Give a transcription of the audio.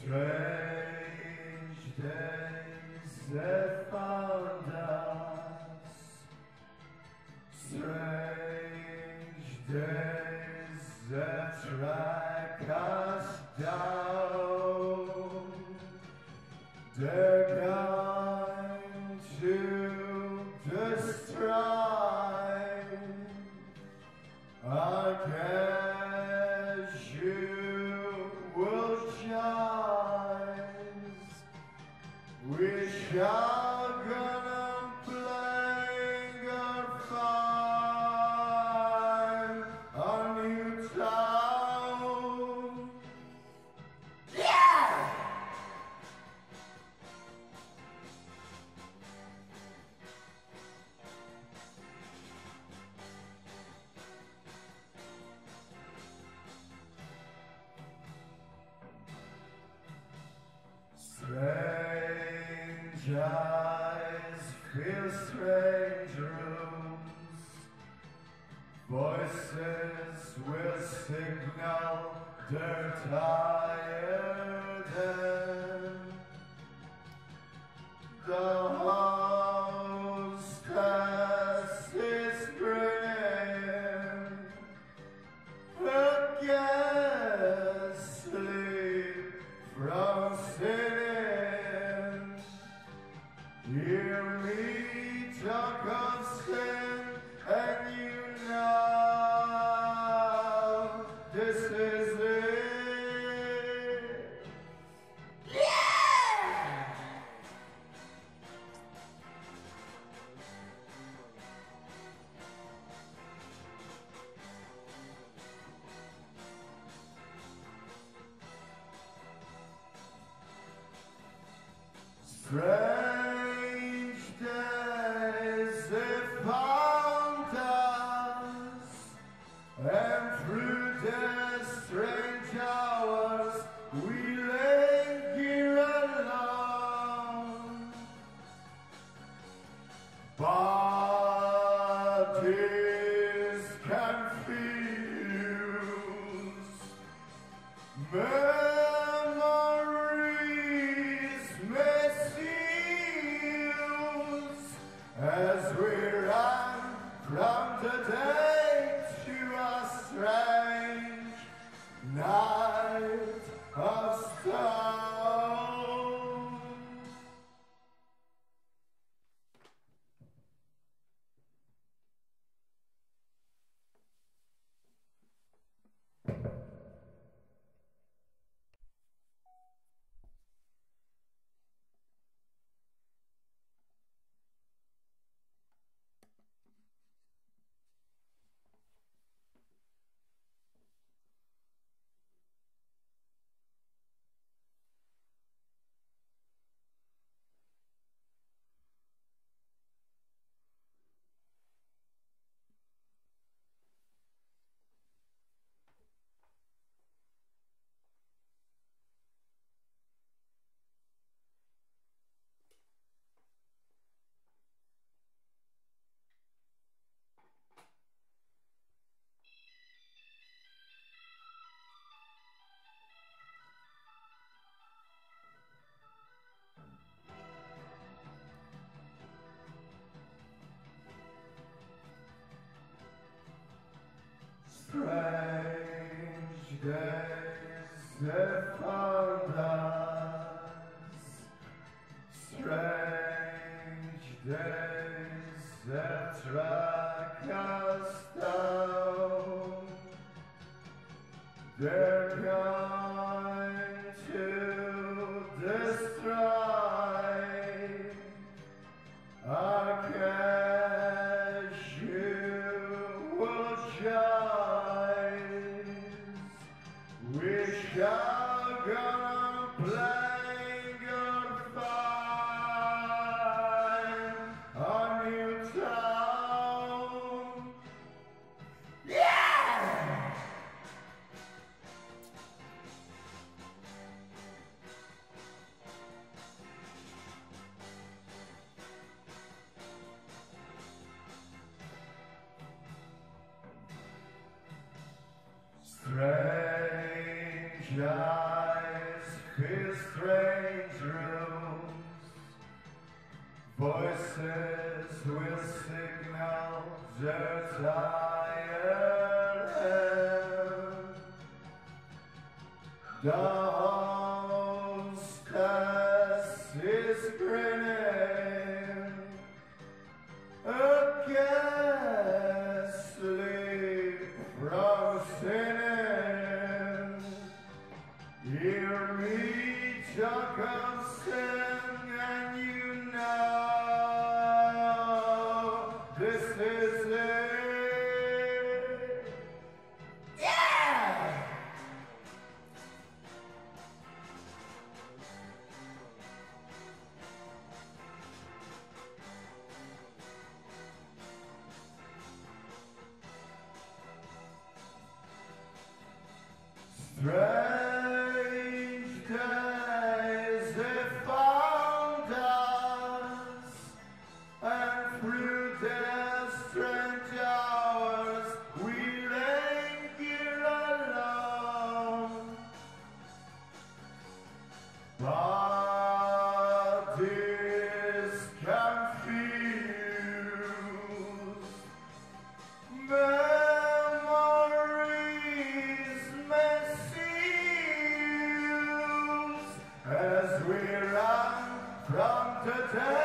Strange days that found us, strange days that track us down. They're going to destroy. I guess you will join. We shall gonna play good fun on New Town. Yeah! Strange eyes fill strange rooms. Voices will signal they're tired and the hostess is grim. Her guests sleep from sitting. Hear me talk of sin, and you know this is it. Yeah! Strange days they found us, and through the strange hours we lay here alone. Bodies confused, memories misuse, as we run from the day to a strange night of stone. Strange days that found us, strange days that track us down. They're going to destroy. I guess you will join. We shall gonna play good fun on New Town. Yeah! Strange eyes fill strange rooms, voices will signal their tired head. The hostess is grinning, a ghastly frozen. Hear me chuckle, sing, and you know this is it. Yeah! Strange days they found us, and through their strange hours we lay here alone. Bodies confused, memories misused, as we run from the dead.